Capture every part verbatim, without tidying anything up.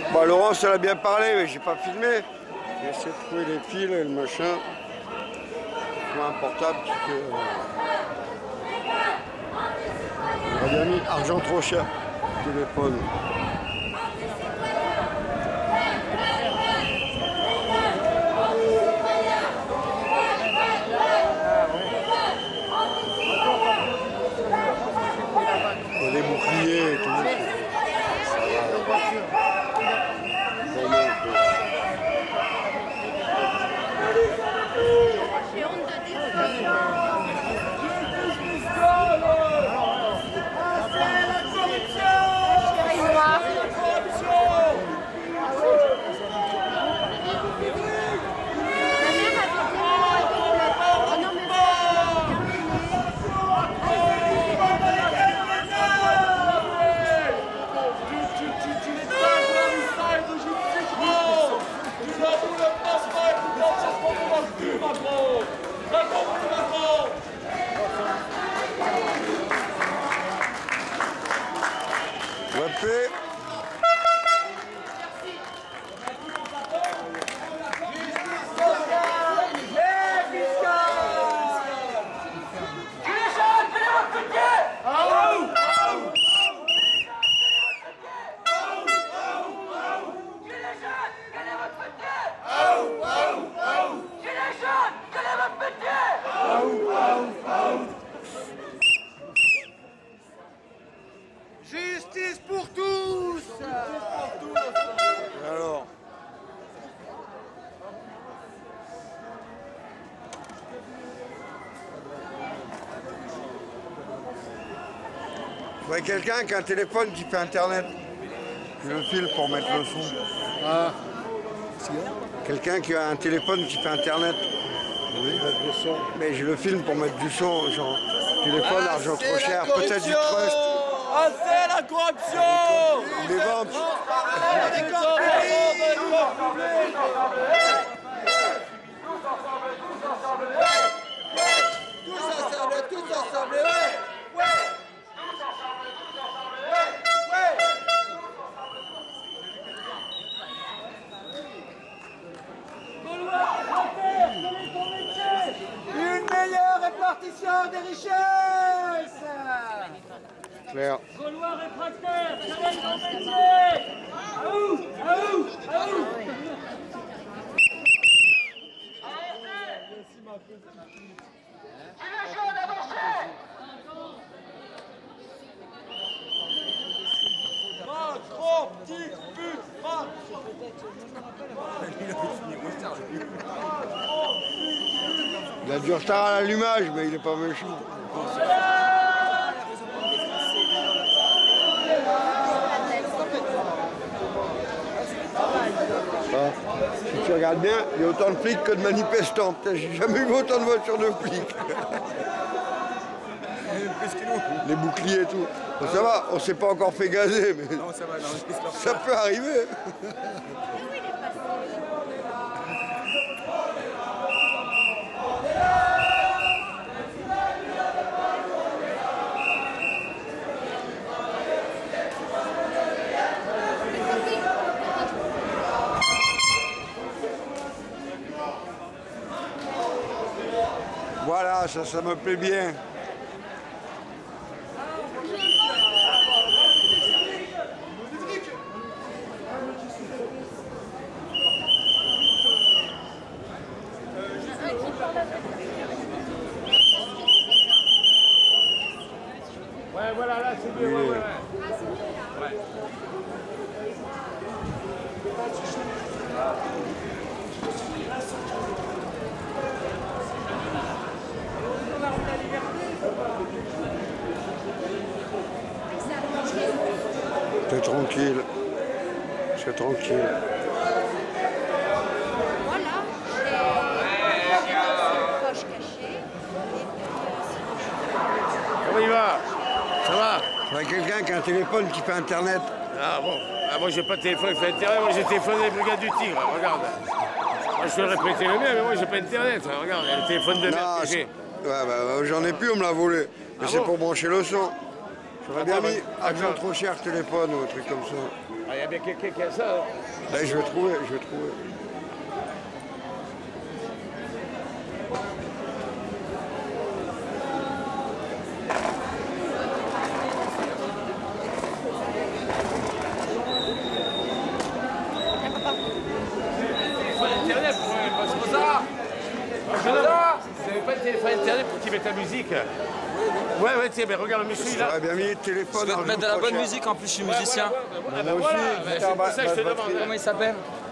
Bon, Laurence, elle a bien parlé, mais j'ai pas filmé. J'ai essayé de trouver les fils et le machin. J'ai un portable qui fait... Euh... On a bien mis argent trop cher. Téléphone. Il y a des boucliers et tout. Ouais, Justice pour tous. alors. Je vois quelqu'un qui a un téléphone qui fait internet. Je le file pour mettre le son. Ah. Quelqu'un qui a un téléphone qui fait internet. Oui, le son. Mais je le filme pour mettre du son, genre téléphone, Ah, argent c'est trop la cher, peut-être du trust. Ah, c'est la corruption. Des ventes. Ah, des corruptions. Tous ensemble, tous ensemble, ouais. Ouais. Une meilleure répartition des richesses. Claire. Gaulois réfractaires, quel est ton métier? Aou, aou, aou. Gilets jaunes, avancez. Marche, trop petite pute, marche. Il a du retard à l'allumage, mais il n'est pas méchant. Ah, si tu regardes bien, il y a autant de flics que de manifestants. Putain, j'ai jamais vu autant de voitures de flics. Les boucliers et tout. Bon, ça va, on s'est pas encore fait gazer, mais Non, ça va, non, ça peut arriver. Voilà, ça, ça me plaît bien. Ouais, voilà, là, c'est mieux. Ouais, ouais, ouais. Ouais. T'es tranquille. C'est tranquille. Voilà, j'ai poche cachée. Comment il va? Ça va? Il y a quelqu'un qui a un téléphone qui fait internet. Ah bon. Ah, moi j'ai pas de téléphone qui fait internet, moi j'ai téléphoné avec le gars du Tigre, regarde. Moi je vais répéter le mien, mais moi j'ai pas internet, regarde, il y a le téléphone de merde Non, que c'est- j'ai. ouais, bah, j'en ai plus, on me l'a volé. Mais Ah c'est bon? pour brancher le son. J'aurais bien mis argent trop cher téléphone ou un truc comme ça. Ah, il y a bien quelqu'un qui a ça. Hein. Là, je vais trouver, je vais trouver. Internet pour c'est pour ça. Vous n'avez pas de téléphone internet pour qu'il mette la musique. Ouais, ouais, tiens, mais regarde le monsieur, il a. J'aurais bien mis le téléphone. Je vais te mettre de la bonne musique, en plus je suis musicien. Ouais, Moi ben aussi, voilà, ben guitare, c'est pour basse, ça que je te basse, demande. batterie. Comment il s'appelle?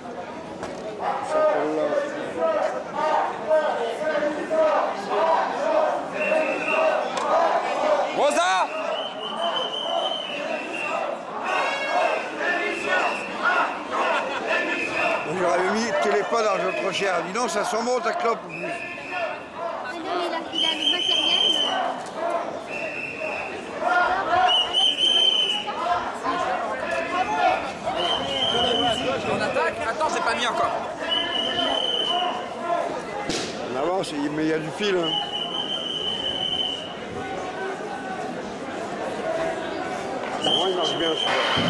Rosa! J'aurais mis téléphone argent trop cher. Dis donc, ça sent bon ta clope. Ah non, mais il a, il a le matériel. euh. Alors, euh, Alex, tu connais tout ça? On attaque? Attends, j'ai pas mis encore. On avance, mais il y a du fil. Hein. Moi, il marche bien celui-là.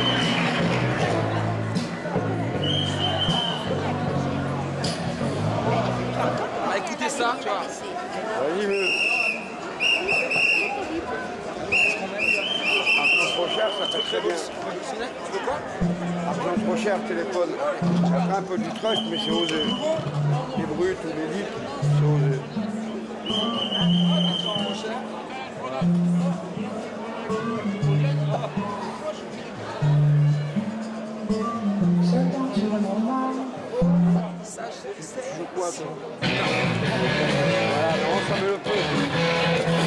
On va écouter ça, tu vois. Vas-y, mais. Argent trop cher, ça fait très bien. Tu veux quoi? Argent trop cher, téléphone. Ça fait un peu du trust, mais c'est osé. Les brutes ou les litres, c'est osé. Ça, je sais. Tu veux quoi, toi? Voilà, non, ça me le peut.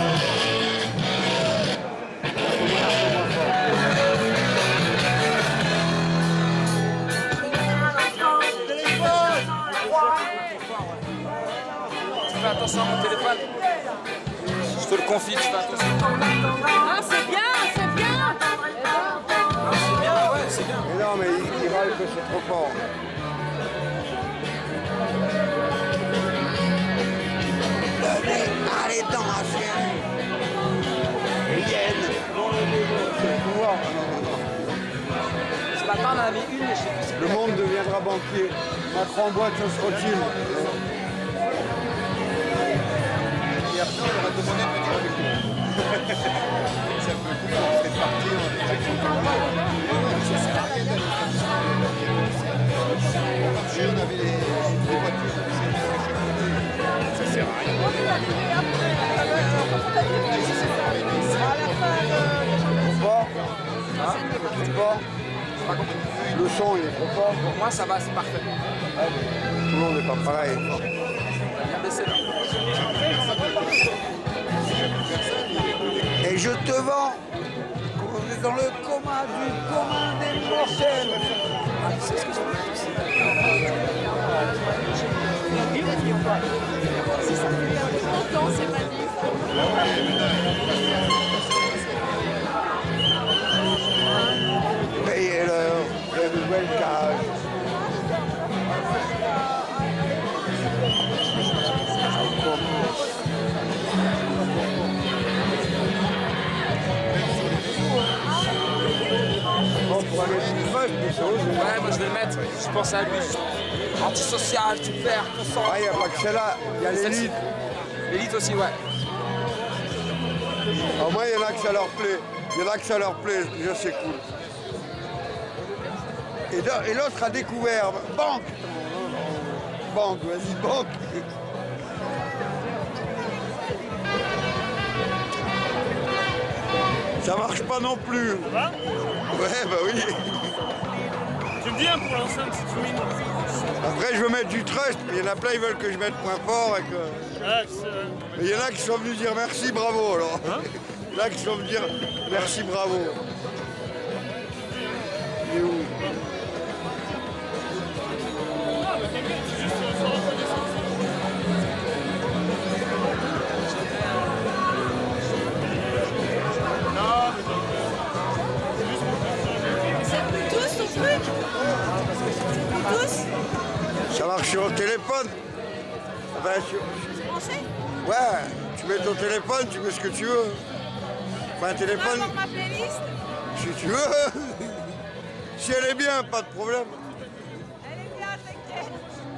Tu fais attention à mon téléphone. Je te le confie, tu fais attention. Ah, c'est bien, c'est bien. Ah, c'est bien, ouais, c'est bien. Mais non, mais il, il râle que c'est trop fort. Allez, dans ma chienne. Hyène. C'est le pouvoir. Ah, non, non, non. Ce matin, on en avait une, mais je sais plus si Le monde deviendra banquier. Macron en boîte, ça se retire. Et après, on leur a demandé de venir avec nous. C'est un peu cool, on serait parti en direction de ça sert à rien d'aller faire on avait les, les voitures, ça sert à rien. Trop fort. Hein? Trop fort. Le son il est trop fort. Pour moi, ça va, c'est parfait. Tout le monde n'est pas pareil. On va bien baisser là. Et je te vends dans le commun du commun des mortels. Ah, tu sais ce que je veux dire? Si ça fait un peu longtemps, c'est pas dit. Payez-leur de nouvelles cages. Bon, pour aller sur le poste, mais c'est osé. Ouais, moi je vais le mettre. Je pense à lui. Antisocial, tu perds ton sang. Ah, il n'y a pas que celle-là, il y a Celle-ci. l'élite. L'élite aussi, ouais. Au moins, il y en a que ça leur plaît. Il y en a que ça leur plaît, déjà c'est cool. Et de- et l'autre a découvert. Banque. Banque, vas-y, banque. Ça marche pas non plus. Ça va? Ouais, bah oui. Tu me dis hein, pour l'enceinte si tu mets Après, je veux mettre du trust, mais il y en a plein, ils veulent que je mette point fort. Et que... Ah, c'est- Mais il y en a qui sont venus dire merci, bravo alors. Il y en a qui sont venus dire merci, bravo. Il est où? Tous ton truc. Tous. Ça marche sur le téléphone. Enfin, sur- Français. Ouais, tu mets ton téléphone, tu mets ce que tu veux. Pas un Tu veux téléphone, avoir ma playlist? si tu veux. Si elle est bien, pas de problème. Elle est bien, t'inquiète.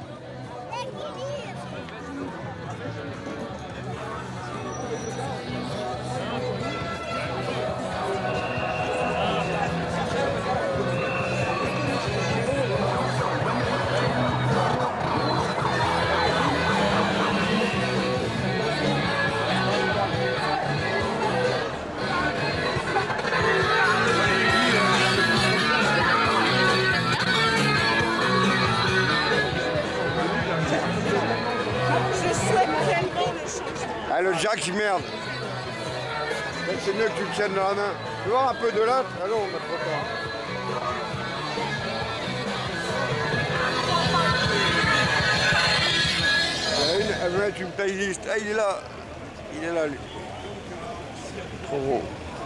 Je souhaite tellement le changement. Ah, le jack, il merde. Peut-être c'est mieux que tu le tiennes dans la main. Tu veux voir un peu de l'autre? Ah non, on a trop tard. Il y a une, elle veut mettre une playlist. Ah, il est là. Il est là, lui. Trop beau.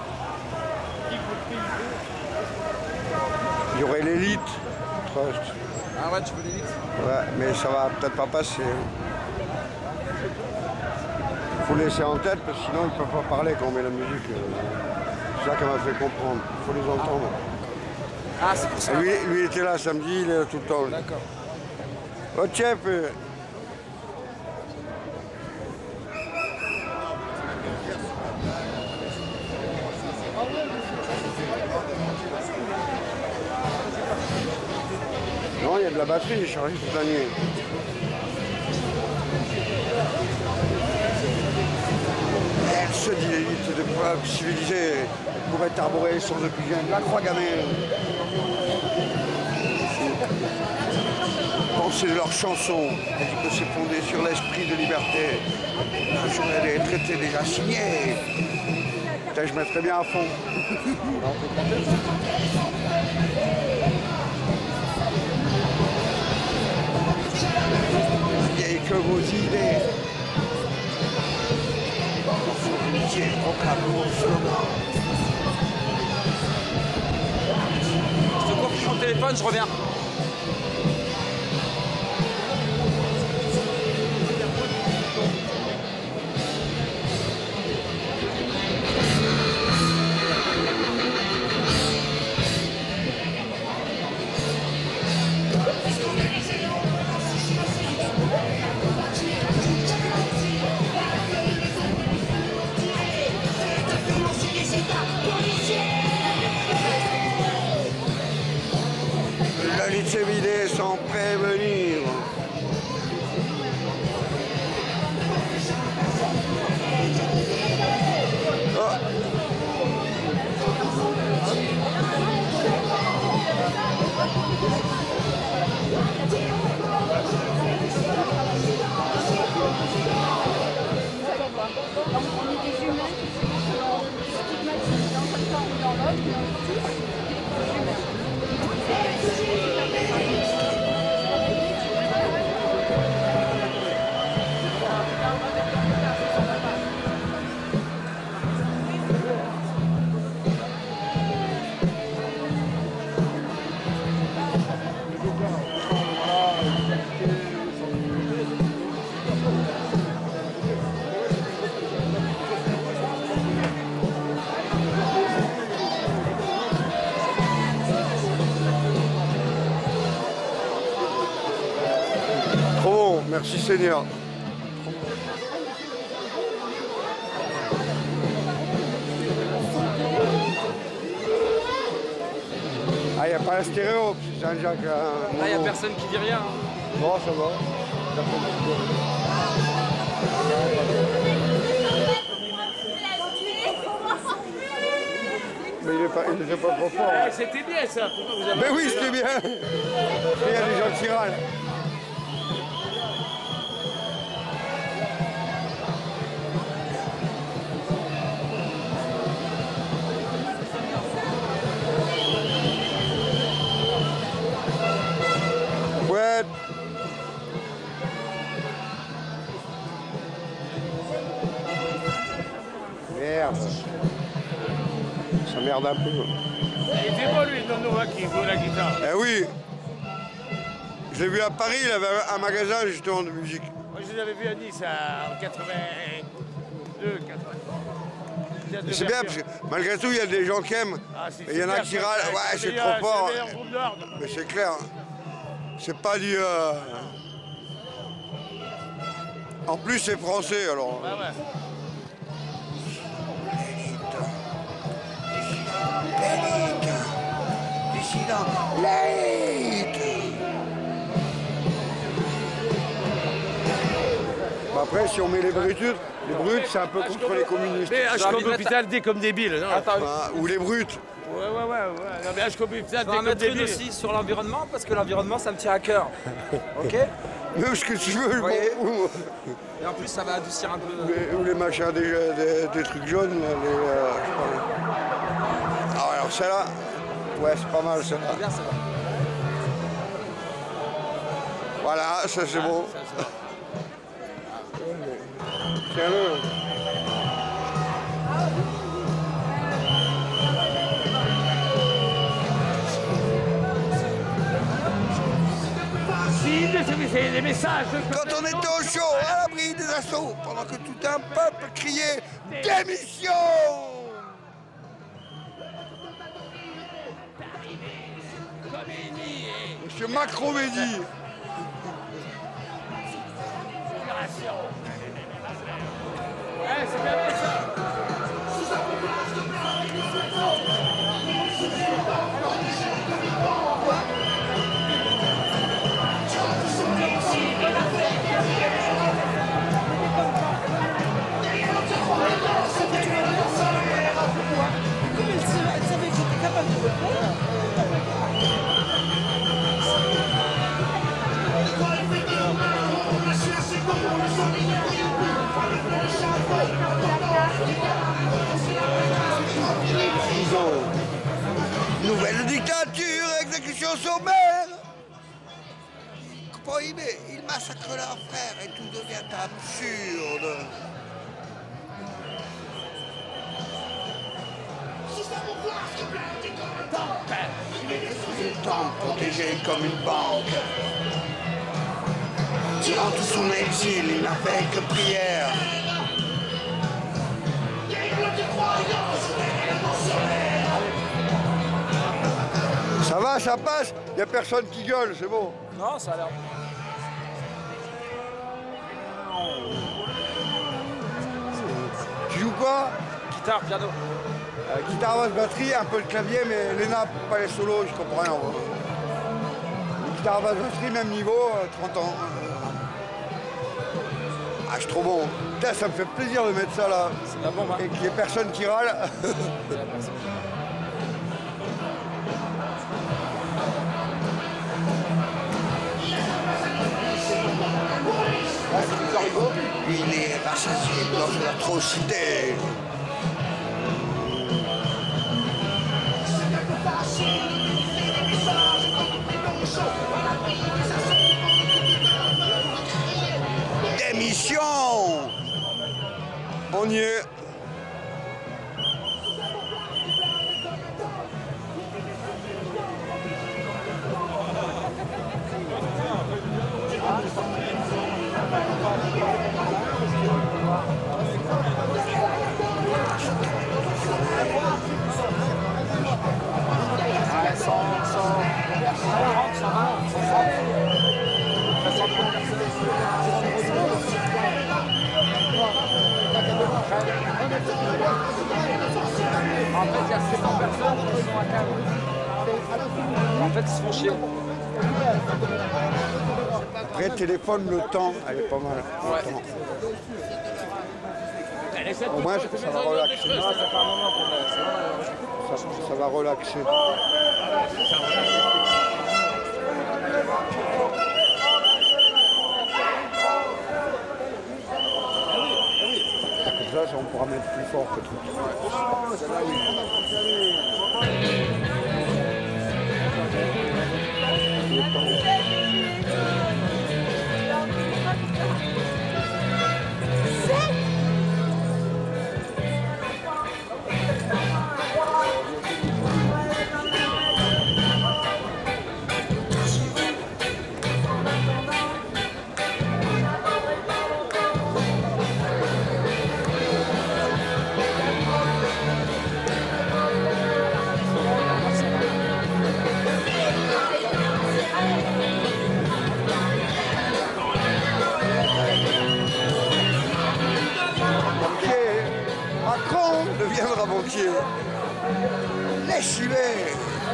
Il y aurait l'élite. Trust. Ah ouais, tu veux l'élite? Ouais, mais ça va peut-être pas passer. Faut laisser en tête parce que sinon ils peuvent pas parler quand on met la musique. C'est ça qu'elle m'a fait comprendre. Il faut les entendre. Ah, c'est pour ça. Et lui, lui était là samedi, il est là tout le temps. D'accord. Oh chef. Non, il y a de la batterie, j'ai chargé toute la nuit. Elle se dit l'élite de peuple civilisé pourrait arborer sans oxygène la croix gammée. Pensez de leurs chansons, elle dit que c'est fondé sur l'esprit de liberté. Ce sont des traités déjà signés. Putain, je mettrais bien à fond. Et que vos idées proclament mon slogan. Je te confie mon téléphone, je reviens. La liste s'est vidée sans prévenir. Oh. On est des humains qui sont stigmatisés dans un camp ou dans l'autre, mais on est tous des humains. Trop bon, merci Seigneur. Ah, il n'y a pas la stéréo, c'est un jack. Là, il n'y a personne qui dit rien. Bon, ça va. Personne qui dit rien. Mais il n'était pas, pas trop fort. Eh, c'était bien ça. Pourquoi vous avez Mais oui, fait c'était ça bien. Il y a des gens qui râlent. Ouais. Merde. Ça merde un peu. Il était bon lui, Nono, hein, qui joue la guitare. Eh oui. Je l'ai vu à Paris, il avait un magasin justement de musique. Moi je les avais vus à Nice à- en quatre-vingt-deux, quatre-vingt-trois. théâtre de C'est bien, parce Versailles. que malgré tout, il y a des gens qui aiment. Ah, c'est Et il y en a super, qui c'est- râlent. c'est Ouais, le c'est meilleur- trop fort. C'est le meilleur groupe d'ordre. Mais c'est clair. C'est pas du. euh, En plus, c'est français, alors. Ouais, ouais. Dissident, late. Bah après, si on met les brutes, les brutes, c'est un peu contre les communistes. Mais Ça je va comme mettre- hôpital dès comme débile. Non, Attends, Ah, ou les brutes. ouais, ouais, ouais, ouais. Non, mais je comme hôpital on dès va comme mettre une débile. aussi sur l'environnement parce que l'environnement ça me tient à cœur. Ok? Même ce que tu veux, voyez bon, ou, Et en plus ça va adoucir un peu. les, ou les machins des, des- des trucs jaunes. Là, les, euh, je sais pas. Ah, alors celle-là, ouais, c'est pas mal celle-là. Bien ça va. Voilà, ça c'est bon. Ça, ça va. Tiens-le. Si, mais c'est- c'est des messages. Quand on était au chaud, à l'abri des assauts, pendant que tout un peuple criait démission. Monsieur Macromédie. Ouais, c'est bien ça. Comme elle savait elle savait que j'étais capable de le faire. Nouvelle dictature, exécution sommaire. Prohibé, ils massacrent leurs frères et tout devient absurde. Une temple protégée comme une banque. Durant tout son exil, il n'a fait que prière. Ça va, ça passe, il n'y a personne qui gueule, c'est bon. Non, ça a l'air. Tu joues quoi? Guitare, piano. Euh, guitare, basse, batterie, un peu de clavier, mais les nappes, pas les solos, je comprends rien. moi. Guitare, basse, batterie, même niveau, euh, trente ans. Ah, je suis trop bon. Putain, ça me fait plaisir de mettre ça là. C'est de la bombe, hein. Et qu'il n'y ait personne qui râle. Il est rassasié dans l'atrocité. Démission. On y est. En fait, il y a sept cents personnes qui sont à table. En fait, ils se font chier. Après, téléphone, le temps, elle est pas mal. Ouais. Le temps. Elle essaie de Au moins, te- ça, te ça mettre va dans une autre relaxer. chose. Ah, ça fait un moment qu'on l'a. C'est vraiment- Ça, ça va relaxer. Comme ça, ça, on pourra mettre plus fort peut-être. entier. Laisse-y-les.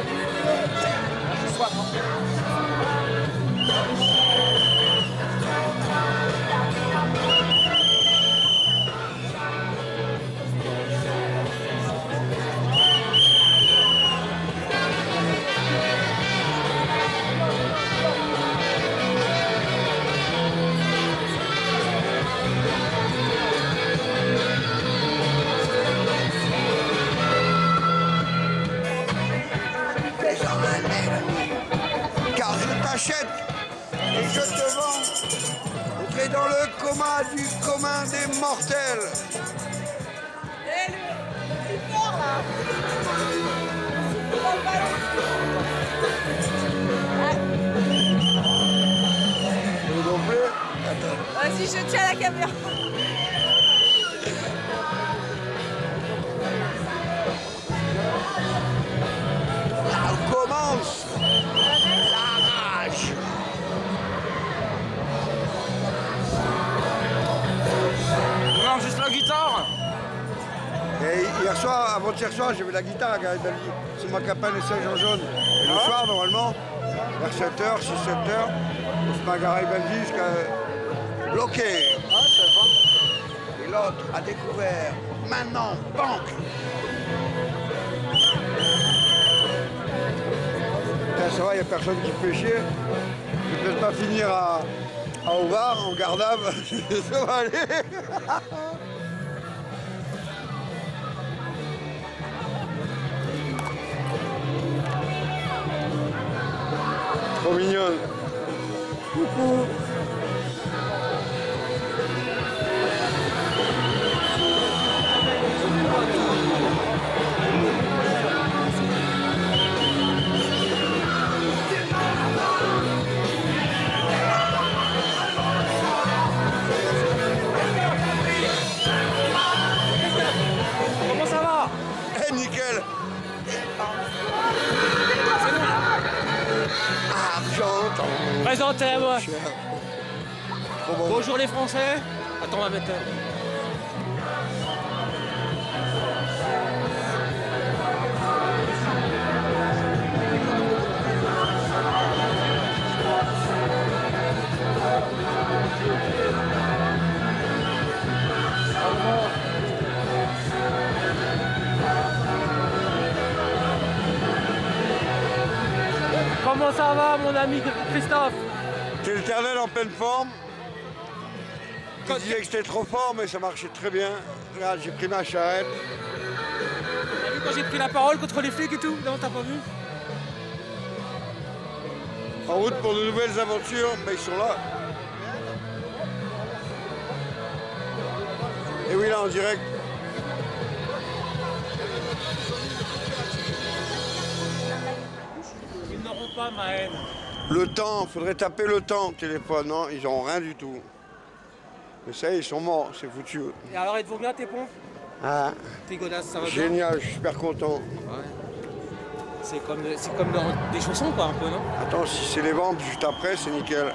Car je t'achète et je te vends. Entrer dans le coma du commun des mortels. Et le plus fort là. Dans le ballon. Vous non plus? Attends. Vas-y, je tiens la caméra. Là, on commence. La rage. Non, juste la guitare. Et hier soir, avant-hier soir, j'ai vu la guitare à Garibaldi. C'est ma campagne essai en jaune. Et le soir, normalement, vers sept heures, six sept heures, on se met à Garibaldi jusqu'à bloqué. Et l'autre a découvert. Maintenant, banque. Putain, ça va, il n'y a personne qui fait chier. Je vais peut-être pas finir à, à Ovar, en Gardave. Ça va aller. Trop mignonne. Coucou. Comment ça va? Eh, nickel. Argenton. Présentez-moi. Trop bon. Bonjour les Français. Attends, on va mettre. Comment ça va, mon ami Christophe? C'est l'éternel en pleine forme. Je disais que c'était trop fort, mais ça marchait très bien. Regarde, j'ai pris ma charrette. T'as vu quand j'ai pris la parole contre les flics et tout? Non, t'as pas vu? En route pour de nouvelles aventures, mais ils sont là. Et oui, là, en direct. Ils n'auront pas ma haine. Le temps, faudrait taper le temps au téléphone. Non, ils n'ont rien du tout. Mais ça y est, ils sont morts, c'est foutu. Et alors, êtes-vous bien tes pompes? Ah, Tes godasses, ça va bien? génial, je suis super content. Ouais. C'est comme, c'est comme dans des chaussons, quoi, un peu, non? Attends, si c'est les ventes juste après, c'est nickel.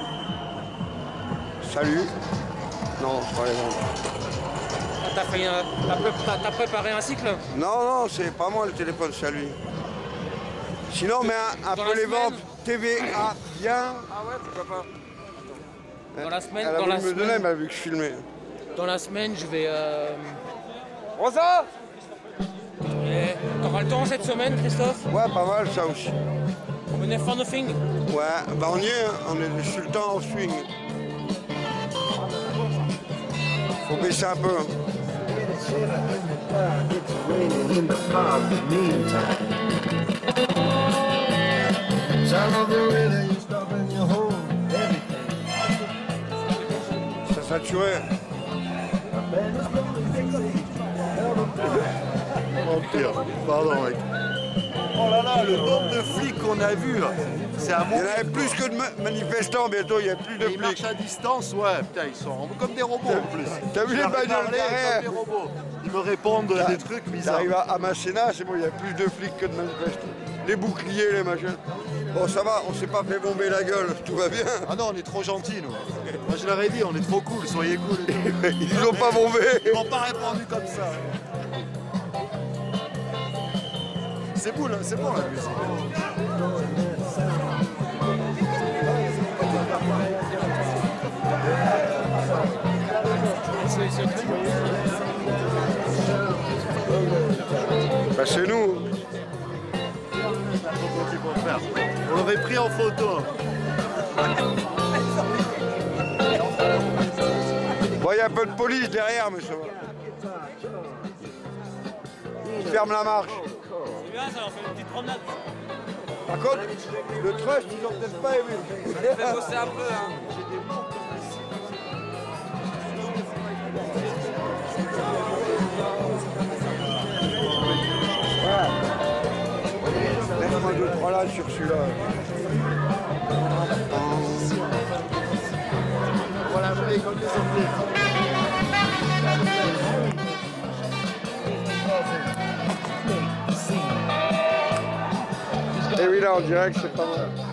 Salut. Non, c'est pas les ventes. Ah, T'as fait un- t'as pré- t'as- t'as préparé un cycle? Non, non, c'est pas moi le téléphone, c'est à lui. Sinon, mais un, un Dans peu la les semaine. ventes T V A, bien. Ah ouais, pourquoi pas? Dans la semaine, Elle a dans voulu la me semaine, donner, elle m'a vu que je filmais. dans la semaine, je vais. Euh... Rosa. eh, T'auras le temps cette semaine, Christophe? Ouais, pas mal ça aussi. On venait for nothing. Ouais, bah on y est, hein. On est des sultans au swing. Faut baisser un peu. It's raining in the park meantime. Sound of the radio, you stop and you hold everything. Ça saturait. Oh pire, pardon mec. Oh là là, le nombre de flics qu'on a vu, c'est un Il y monde. en avait plus que de ma- manifestants bientôt, il y a plus de Ils marchent flics. à distance, ouais, putain, ils sont comme des robots en plus. T'as vu Je les leur ai bagnoles parlé derrière? comme des robots. Ils me répondent T'as- des trucs bizarres. T'arrives à, à Masséna, c'est bon, il y a plus de flics que de manifestants. Les boucliers, les machins. Bon, ça va, on s'est pas fait bomber la gueule, tout va bien. Ah non, on est trop gentils, nous. Moi, je leur ai dit, on est trop cool, soyez cool. Ils nous ont pas bombé. Ils m'ont pas répondu comme ça. C'est bon, là, c'est bon la musique. Bah, c'est nous. On l'aurait pris en photo. Bon, il y a un peu de police derrière, mais ça va. Ils ferment la marche. C'est bien, ça leur fait une petite promenade. Par contre, le trust, ils ont peut-être pas aimé. Ça les fait bosser un peu, hein. Laisse-moi deux, trois là sur celui-là. Voilà, je vais comme des zombies. Et oui, là, on dirait que c'est pas mal.